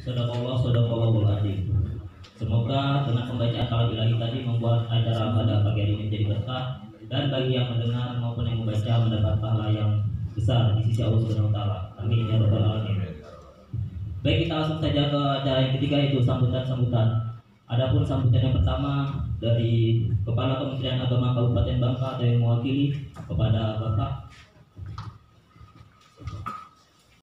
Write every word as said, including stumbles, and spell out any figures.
Sadaqallah, sadaqallahul adzim. Semoga dengan pembacaan kalam ilahi tadi membuat acara pada pagi hari ini menjadi berkah, dan bagi yang mendengar maupun yang membaca mendapat pahala yang besar di sisi Allah Subhanahu wa taala. Amin ya rabbal alamin. Baik, kita langsung saja ke acara yang ketiga, yaitu sambutan-sambutan. Adapun sambutan yang pertama dari Kepala Kementerian Agama Kabupaten Bangka atau yang mewakili kepada Bapak